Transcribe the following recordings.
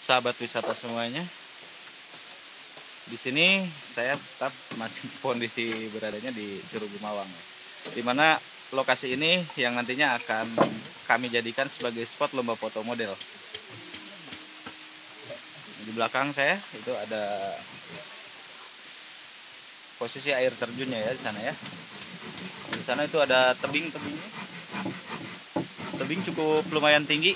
sahabat wisata semuanya. Di sini saya tetap masih kondisi beradanya di Curug Gumawang, di mana lokasi ini yang nantinya akan kami jadikan sebagai spot lomba foto model. Di belakang saya itu ada posisi air terjunnya ya di sana ya. Di sana itu ada tebing-tebingnya. Tebing cukup lumayan tinggi.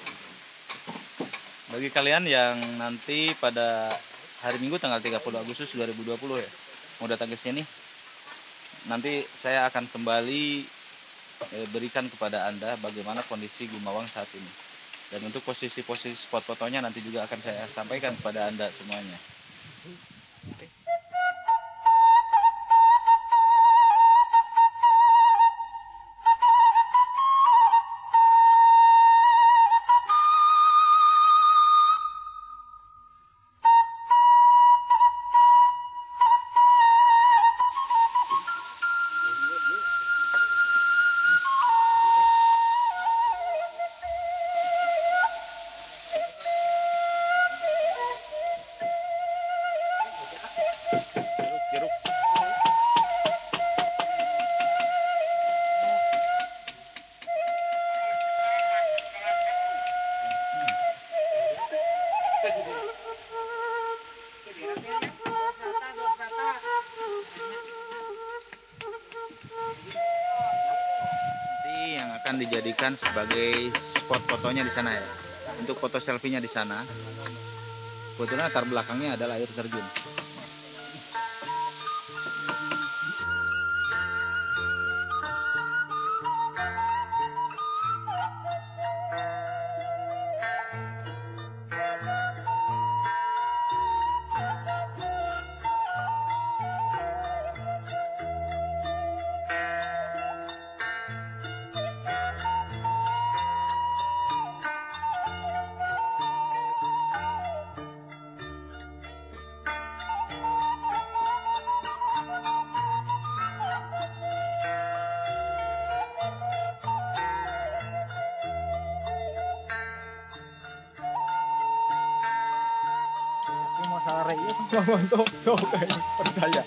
Bagi kalian yang nanti pada hari Minggu tanggal 30 Agustus 2020 ya mau datang ke sini, nanti saya akan kembali berikan kepada Anda bagaimana kondisi Gumawang saat ini. Dan untuk posisi-posisi spot fotonya nanti juga akan saya sampaikan kepada Anda semuanya. Yang akan dijadikan sebagai spot fotonya di sana ya. Untuk foto selfie-nya di sana. Kebetulan latar belakangnya adalah air terjun. Masalah rey itu untuk percaya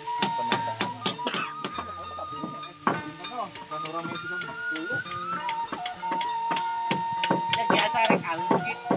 biasa rek